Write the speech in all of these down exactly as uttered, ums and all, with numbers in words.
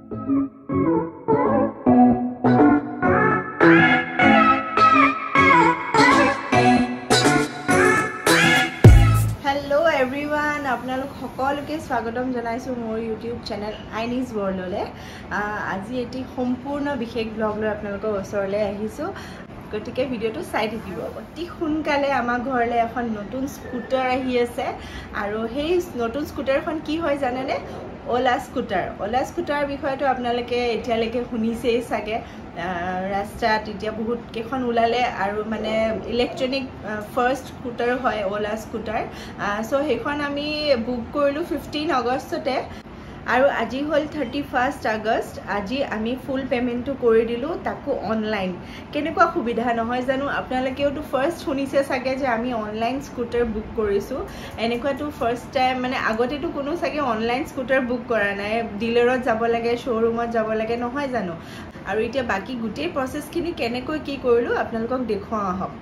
আপোনালোক সকলোকে স্বাগতম জনাইছো মোৰ ইউটিউব চেনেল আইনিজ ওয়াৰ্ল্ডলে আজি এটি সম্পূৰ্ণ বিশেষ ব্লগ লৈ আপোনালোকৰ ওচৰলৈ আহিছো গতিকে ভিডিওটো চাই থাকিব অতি সোনকালে আমাৰ ঘৰলৈ এখন নতুন স্কুটাৰ আহি আছে আৰু সেই নতুন স্কুটাৰখন কি হয় জানেনে ওলা স্কুটাৰ ওলা স্কুটাৰ বিষয়টো আপোনালোকে এতিয়ালৈকে শুনিছেই চাগে ৰাস্তাত এতিয়া বহুত কেখন ওলালে আৰু মানে ইলেক্ট্ৰনিক ফাৰ্ষ্ট স্কুটাৰ হয় ওলা স্কুটাৰ সো সেইখন আমি বুক কৰিলো ফিফটিন আগষ্টতে আৰু আজি হল থাৰ্টি ফাৰ্ষ্ট আগষ্ট আজি আমি ফুল পেমেন্টটো কৰি দিলো তাকো অনলাইন কেনেকুৱা সুবিধা নহয় জানো আপোনালোকেওটো ফাৰ্ষ্ট শুনিছে চাগে যে আমি অনলাইন স্কুটাৰ বুক কৰিছো এনেকুৱাটো ফাৰ্ষ্ট টাইম মানে আগতেটো কোনো চাগে অনলাইন স্কুটাৰ বুক কৰা নাই ডিলাৰত যাব লাগে শ্বৰুমত যাব লাগে নহয় জানো আৰু এতিয়া বাকি গুটেই প্ৰসেসখিনি কেনেকৈ কি কৰিলো আপোনালোকক দেখুৱা আহক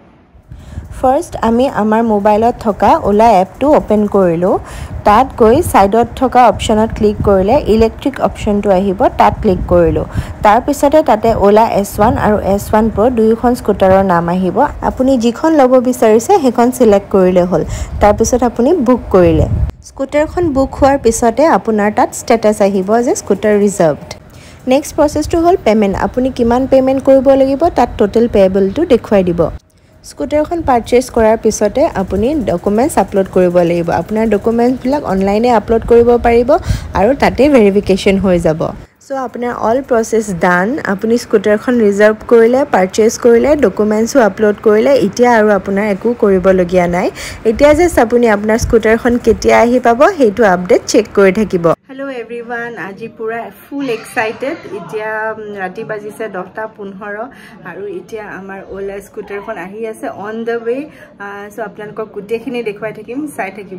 First, আমি আমাৰ মোবাইলত থকা ওলা এপটো ওপেন কৰিলো তাত গৈ সাইডত থকা অপচনত ক্লিক কৰিলে ইলেক্ট্ৰিক অপচনটো আহিব তাত ক্লিক কৰিলো তাৰ পিছতে তাতে ওলা এছ ওৱান আৰু এছ ওৱান প্ৰ দুইখন স্কুটাৰৰ নাম আহিব আপুনি যিখন ল'ব বিচাৰিছে সেইখন সিলেক্ট কৰিলে হ'ল তাৰ পিছত আপুনি বুক কৰিলে স্কুটাৰখন বুক হোৱাৰ পিছতে আপোনাৰ তাত ষ্টেটাস আহিব যে স্কুটাৰ ৰিজাৰ্ভড নেক্সট প্ৰসেসটো হ'ল পেমেন্ট আপুনি কিমান পেমেন্ট কৰিব লাগিব তাত টোটাল পেয়েবলটো দেখুৱাই দিব স্কুটাৰখন পাৰচেজ কৰাৰ পিছতে আপুনি ডকুমেন্টস আপলোড কৰিব লাগিব আপোনাৰ ডকুমেন্টস বিলাক অনলাইনে আপলোড কৰিব পাৰিব আৰু তাতে ভেৰিফিকেশন হৈ যাব সো আপোনাৰ অল প্ৰসেস ডান আপুনি স্কুটাৰখন ৰিজাৰ্ভ কৰিলে পাৰচেজ কৰিলে ডকুমেন্টসও আপলোড কৰিলে এতিয়া আৰু আপোনাৰ একো কৰিব লগিয়া নাই এতিয়া যে আপুনি আপোনাৰ স্কুটাৰখন কেতিয়া আহি পাব হেতু আপডেট চেক কৰি থাকিব Hello everyone, আজি পুৰা full excited. এতিয়া ৰাতি বাজিছে দহটা পোন্ধৰ আৰু এতিয়া আমাৰ ওলা স্কুটাৰখন আহি আছে on the way. সো আপোনালোকক গুটেখিনি দেখুৱাই থাকিম চাই থাকিব.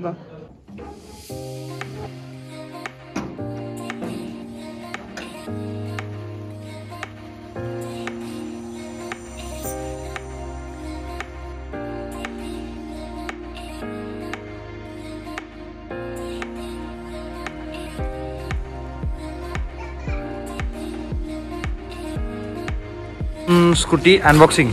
Scooty unboxing.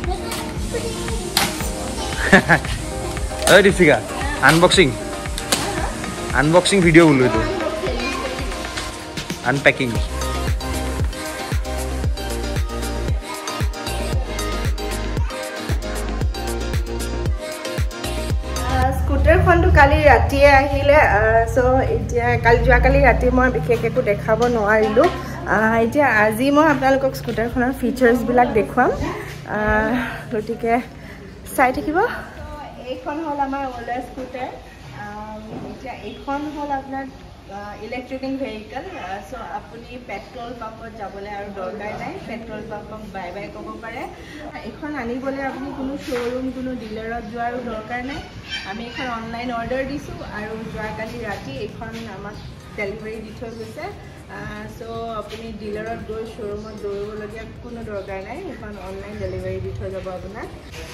Hey Dipsika, unboxing. Unboxing video bolu itu. Unpacking. স্কুটাৰখনটো কালি ৰাতিয়ে আহিলে সো এতিয়া কালি যোৱা কালি ৰাতি মই বিশেষ একো দেখাব নোৱাৰিলো এতিয়া আজি মই আপোনালোকক স্কুটাৰখনৰ ফিচাৰ্স বিলাক দেখুৱাম গতিকে চাই থাকিব এইখন হল আমাৰ ওলা স্কুটাৰ এতিয়া এইখন হল আপোনাৰ ইলেক্ট্ৰিক ভেহিকল সো আপুনি পেট্ৰল পাম্পত যাবলৈ আৰু দৰকাৰ নাই পেট্ৰল পাম্পক বাই বাই ক'ব পাৰে এইখন আনিবলৈ আপুনি কোনো শ্বৰুম কোনো ডিলাৰত যোৱাৰ দৰকাৰ নাই আমি এখন অনলাইন অৰ্ডাৰ দিছো আৰু যোৱা কালি ৰাতি এইখন আমাক ডেলিভাৰী দি থৈ গৈছে সো আপুনি ডিলাৰত গৈ শ্বৰুমত দৌৰিবলগীয়া কোনো দৰকাৰ নাই এখন অনলাইন ডেলিভাৰী দি থৈ যাব আপোনাক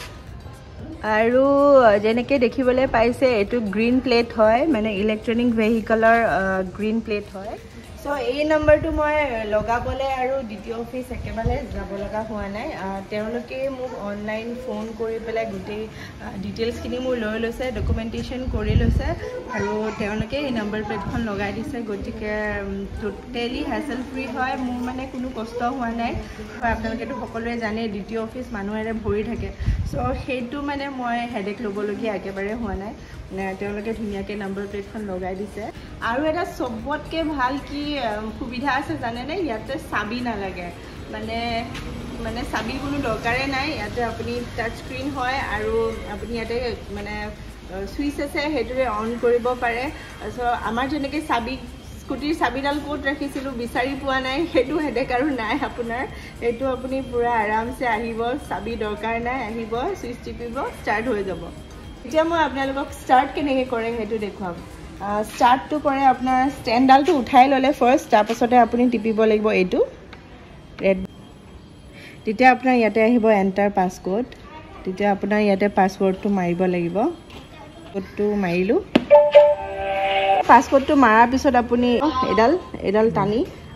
আৰু যেনেকৈ দেখিবলৈ পাইছে এটো গ্ৰীন প্লেট হয় মানে ইলেক্ট্ৰনিক ভেহিকলৰ গ্ৰীন প্লেট হয় সো এই নম্বৰটো মই লগাবলে আৰু দ্বিতীয় অফিস একেবাৰে যাব লগা হোৱা নাই তেওঁলোকে মোক অনলাইন ফোন কৰি পেলাই গুটেই ডিটেইলছখিনি মোৰ লৈ লৈছে ডকুমেন্টেশন কৰি লৈছে আৰু তেওঁলোকে এই নম্বৰ প্লেটখন লগাই দিছে গতিকে টোটালি হ্যাসেল ফ্ৰী হয় মোৰ মানে কোনো কষ্ট হোৱা নাই আপোনালোকেতো সকলোৱে জানে দ্বিতীয় অফিস মানুহেৰে ভৰি থাকে সো সেইটো মানে মই হেডেক ল'বলগীয়া একেবাৰে হোৱা নাই তেওঁলোকে ধুনীয়াকৈ নম্বৰ প্লেটখন লগাই দিছে আৰু এটা সবতকে ভাল কি সুবিধা আছে জানে নে ইয়াতে চাবি নালাগে মানে মানে চাবি কোনো দৰকাৰে নাই ইয়াতে আপুনি টাচ স্ক্ৰীন হয় আৰু আপুনি ইয়াতে মানে সুইচ আছে হেতুৰে অন কৰিব পাৰে সো আমাৰ যেনেকৈ চাবি স্কুটিৰ চাবিডাল কোট ৰাখিছিলো বিচাৰি পোৱা নাই হেতু হেডেক আৰু নাই আপোনাৰ এটো আপুনি পুৰা আৰামছে আহিব চাবি দৰকাৰ নাই আহিব সুইচ টিপিব ষ্টাৰ্ট হৈ যাব এতিয়া মই আপোনালোকক ষ্টাৰ্ট কেনেকৈ কৰে হেতু দেখুৱাম ষ্টাৰ্ট টু কৰে আপোনাৰ ষ্টেণ্ডডালটো উঠাই ললে ফাৰ্ষ্ট তাৰ পাছতে আপুনি টিপিব লাগিব এইটো ৰেড তেতিয়া আপোনাৰ ইয়াতে আহিব এন্টাৰ পাছৱৰ্ড তেতিয়া আপোনাৰ ইয়াতে পাছৱৰ্ডটো মাৰিব লাগিব কোডটো মাৰিলো পাছৱৰ্ডটো মাৰাৰ পিছত আপুনি এডাল এডাল টানি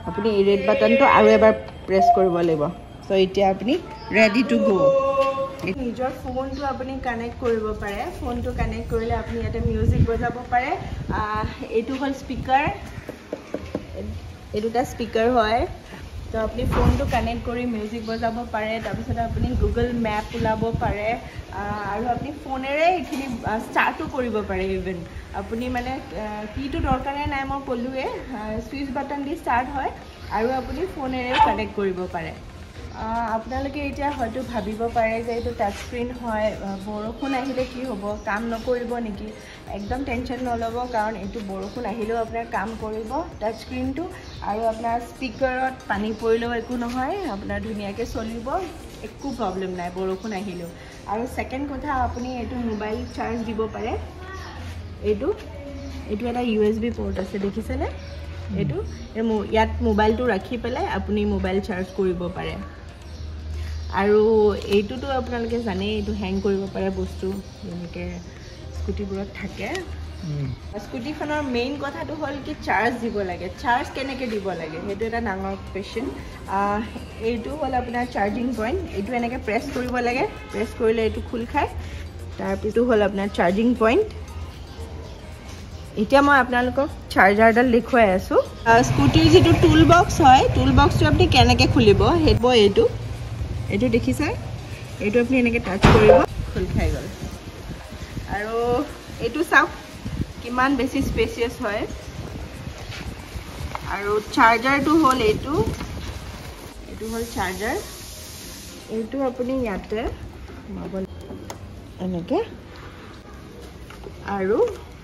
আপুনি এই ৰেড বাটনটো আৰু এবাৰ প্ৰেছ কৰিব লাগিব সো এতিয়া আপুনি ৰেডি টু গো নিজৰ ফোনটো আপুনি কানেক্ট কৰিব পাৰে ফোনটো কানেক্ট কৰিলে আপুনি ইয়াতে মিউজিক বজাব পাৰে এইটো হ'ল স্পিকাৰ এই দুটা স্পিকাৰ হয় তো আপুনি ফোনটো কানেক্ট কৰি মিউজিক বজাব পাৰে তাৰপিছত আপুনি গুগল মেপ ওলাব পাৰে আৰু আপুনি ফোনেৰে এইখিনি ষ্টাৰ্টো কৰিব পাৰে ইভেন আপুনি মানে কিটো দৰকাৰে নাই মই ক'লোৱে সুইচ বাটন দি ষ্টাৰ্ট হয় আৰু আপুনি ফোনেৰেও কানেক্ট কৰিব পাৰে আপোনালোকে এতিয়া হয়তো ভাবিব পাৰে যে এইটো টাচ স্ক্ৰীন হয় বৰষুণ আহিলে কি হ'ব কাম নকৰিব নেকি একদম টেনশ্যন নল'ব কাৰণ এইটো বৰষুণ আহিলেও আপোনাৰ কাম কৰিব টাচ স্ক্ৰীনটো আৰু আপোনাৰ স্পীকাৰত পানী পৰিলেও একো নহয় আপোনাৰ ধুনীয়াকৈ চলিব একো প্ৰব্লেম নাই বৰষুণ আহিলেও আৰু ছেকেণ্ড কথা আপুনি এইটো মোবাইল চাৰ্জ দিব পাৰে এইটো এইটো এটা ইউ এছ বি পৰ্ট আছে দেখিছেনে এইটো ইয়াত মোবাইলটো ৰাখি পেলাই আপুনি মোবাইল চাৰ্জ কৰিব পাৰে আৰু এইটোতো আপোনালোকে জানেই এইটো হেং কৰিব পাৰে বস্তু যেনেকৈ স্কুটিবোৰত থাকে স্কুটিখনৰ মেইন কথাটো হ'ল কি চাৰ্জ দিব লাগে চাৰ্জ কেনেকৈ দিব লাগে সেইটো এটা ডাঙৰ কুৱেশ্যন এইটো হ'ল আপোনাৰ চাৰ্জিং পইণ্ট এইটো এনেকৈ প্ৰেছ কৰিব লাগে প্ৰেছ কৰিলে এইটো খোল খায় তাৰপিছতো হ'ল আপোনাৰ চাৰ্জিং পইণ্ট এতিয়া মই আপোনালোকক চাৰ্জাৰডাল দেখুৱাই আছোঁ স্কুটিৰ যিটো টুল বক্স হয় টুল বক্সটো আপুনি কেনেকৈ খুলিব সেইটো এইটো এইটো দেখিছে এইটো আপুনি এনেকৈ টাচ কৰিব খোল খাই গ'ল আৰু এইটো চাওক কিমান বেছি স্পেচিয়াছ হয় আৰু চাৰ্জাৰটো হ'ল এইটো এইটো হ'ল চাৰ্জাৰ এইটো আপুনি ইয়াতে এনেকৈ আৰু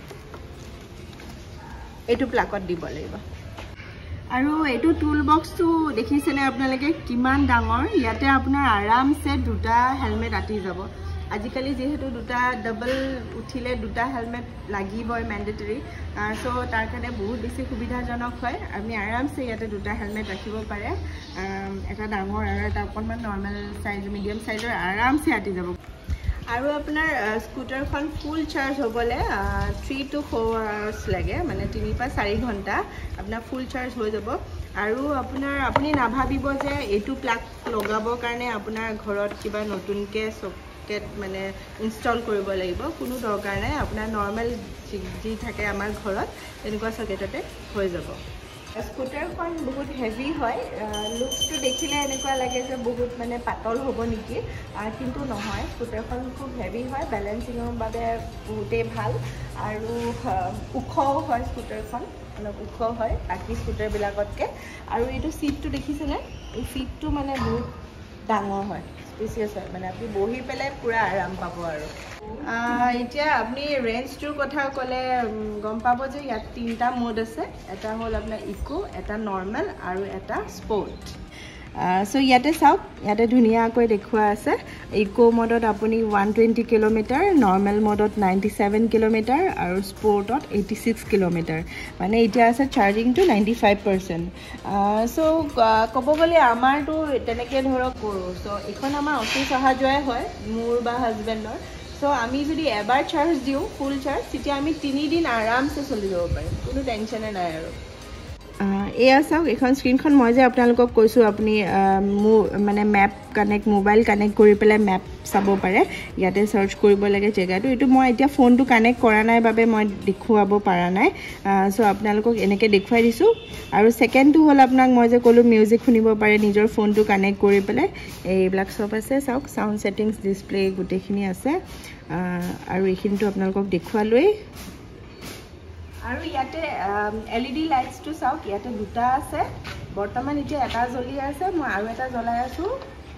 এইটো প্লাগত দিব লাগিব আৰু এইটো টুল বক্সটো দেখিছেনে আপোনালোকে কিমান ডাঙৰ ইয়াতে আপোনাৰ আৰামছে দুটা হেলমেট আঁতি যাব আজিকালি যেহেতু দুটা ডাবল উঠিলে দুটা হেলমেট লাগিবই মেণ্ডেটৰী চ' তাৰ কাৰণে বহুত বেছি সুবিধাজনক হয় আমি আৰামছে ইয়াতে দুটা হেলমেট ৰাখিব পাৰে এটা ডাঙৰ আৰু এটা অকণমান নৰ্মেল চাইজ মিডিয়াম চাইজৰ আৰামছে আঁতি যাব আৰু আপোনাৰ স্কুটাৰখন ফুল চাৰ্জ হ'বলৈ থ্ৰী টু ফ'ৰ আৱাৰ্ছ লাগে মানে তিনি পৰা চাৰি ঘণ্টা আপোনাৰ ফুল চাৰ্জ হৈ যাব আৰু আপোনাৰ আপুনি নাভাবিব যে এইটো প্লাগ লগাবৰ কাৰণে আপোনাৰ ঘৰত কিবা নতুনকৈ চকেট মানে ইনষ্টল কৰিব লাগিব কোনো দৰকাৰ নাই আপোনাৰ নৰ্মেল যি থাকে আমাৰ ঘৰত তেনেকুৱা চকেটতে হৈ যাব স্কুটাৰখন বহুত হেভি হয় লুকটো দেখিলে এনেকুৱা লাগে যে বহুত মানে পাতল হ'ব নেকি কিন্তু নহয় স্কুটাৰখন খুব হেভি হয় বেলেঞ্চিঙৰ বাবে বহুতেই ভাল আৰু ওখও হয় স্কুটাৰখন অলপ ওখ হয় বাকী স্কুটাৰবিলাকতকৈ আৰু এইটো ছিটটো দেখিছেনে এই ছিটটো মানে বহুত ডাঙৰ হয় স্পেচিয়াছ হয় মানে আপুনি বহি পেলাই পূৰা আৰাম পাব আৰু এতিয়া আপুনি ৰেঞ্জটোৰ কথা ক'লে গম পাব যে ইয়াত তিনিটা মোড আছে এটা হ'ল আপোনাৰ ইকো এটা নৰ্মেল আৰু এটা স্পৰ্ট চ' ইয়াতে চাওক ইয়াতে ধুনীয়াকৈ দেখুওৱা আছে ইকো মডত আপুনি ওৱান টুৱেণ্টি কিলোমিটাৰ নৰ্মেল মডত নাইণ্টি ছেভেন কিলোমিটাৰ আৰু স্পৰ্টত এইটি ছিক্স কিলোমিটাৰ মানে এতিয়া আছে চাৰ্জিংটো নাইণ্টি ফাইভ পাৰ্চেণ্ট চ' ক'ব গ'লে আমাৰতো তেনেকৈ ধৰক কৰোঁ চ' এইখন আমাৰ অফিচ অহা যোৱাই হয় মোৰ বা হাজবেণ্ডৰ চ' আমি যদি এবাৰ চাৰ্জ দিওঁ ফুল চাৰ্জ তেতিয়া আমি তিনিদিন আৰামছে চলি যাব পাৰিম কোনো টেনশ্যনে নাই আৰু এয়া চাওক এইখন স্ক্ৰীনখন মই যে আপোনালোকক কৈছোঁ আপুনি মোৰ মানে মেপ কানেক্ট মোবাইল কানেক্ট কৰি পেলাই মেপ চাব পাৰে ইয়াতে চাৰ্চ কৰিব লাগে জেগাটো এইটো মই এতিয়া ফোনটো কানেক্ট কৰা নাই বাবে মই দেখুৱাব পৰা নাই চ' আপোনালোকক এনেকৈ দেখুৱাই দিছোঁ আৰু ছেকেণ্ডটো হ'ল আপোনাক মই যে ক'লোঁ মিউজিক শুনিব পাৰে নিজৰ ফোনটো কানেক্ট কৰি পেলাই এইবিলাক চব আছে চাওক চাউণ্ড ছেটিংছ ডিছপ্লে গোটেইখিনি আছে আৰু এইখিনিতো আপোনালোকক দেখুৱালোৱেই আৰু ইয়াতে এল ই ডি লাইটছটো চাওক ইয়াতে দুটা আছে বৰ্তমান এতিয়া এটা জ্বলি আছে মই আৰু এটা জ্বলাই আছোঁ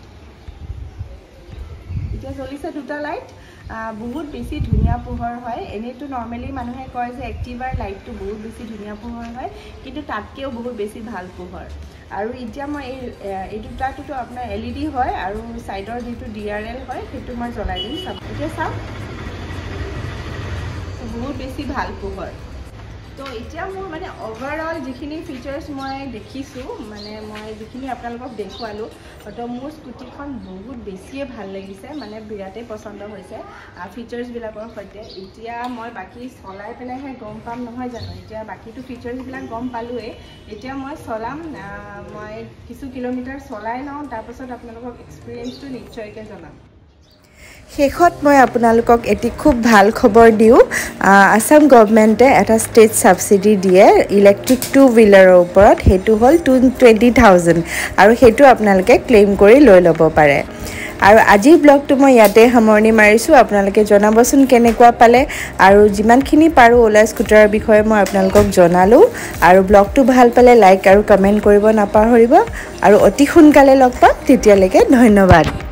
এতিয়া জ্বলিছে দুটা লাইট বহুত বেছি ধুনীয়া পোহৰ হয় এনেইতো নৰ্মেলি মানুহে কয় যে এক্টিভাৰ লাইটটো বহুত বেছি ধুনীয়া পোহৰ হয় কিন্তু তাতকৈও বহুত বেছি ভাল পোহৰ আৰু এতিয়া মই এই এই দুটাটোতো আপোনাৰ এল ই ডি হয় আৰু ছাইডৰ যিটো ডি আৰ এল হয় সেইটো মই জ্বলাই দিম চাওক এতিয়া চাওক বহুত বেছি ভাল পোহৰ তো এতিয়া মোৰ মানে ওভাৰঅল যিখিনি ফিচাৰ্ছ মই দেখিছোঁ মানে মই যিখিনি আপোনালোকক দেখুৱালোঁ তো মোৰ স্কুটিখন বহুত বেছিয়ে ভাল লাগিছে মানে বিৰাটেই পচন্দ হৈছে ফিচাৰ্ছবিলাকৰ সৈতে এতিয়া মই বাকী চলাই পেলাইহে গম পাম নহয় জানো এতিয়া বাকীটো ফিচাৰ্ছবিলাক গম পালোঁৱেই এতিয়া মই চলাম মই কিছু কিলোমিটাৰ চলাই লওঁ তাৰপাছত আপোনালোকক এক্সপিৰিয়েঞ্চটো নিশ্চয়কৈ জনাম শেষত মই আপোনালোকক এটি খুব ভাল খবৰ দিওঁ আসাম গভৰ্ণমেণ্টে এটা ষ্টেট ছাবচিডি দিয়ে ইলেক্ট্ৰিক টু হুইলাৰৰ ওপৰত সেইটো হ'ল টু টুৱেণ্টি থাউজেণ্ড আৰু সেইটো আপোনালোকে ক্লেইম কৰি লৈ ল'ব পাৰে আৰু আজিৰ ব্লগটো মই ইয়াতে সামৰণি মাৰিছোঁ আপোনালোকে জনাবচোন কেনেকুৱা পালে আৰু যিমানখিনি পাৰোঁ ওলা স্কুটাৰৰ বিষয়ে মই আপোনালোকক জনালোঁ আৰু ব্লগটো ভাল পালে লাইক আৰু কমেণ্ট কৰিব নাপাহৰিব আৰু অতি সোনকালে লগ পাম তেতিয়ালৈকে ধন্যবাদ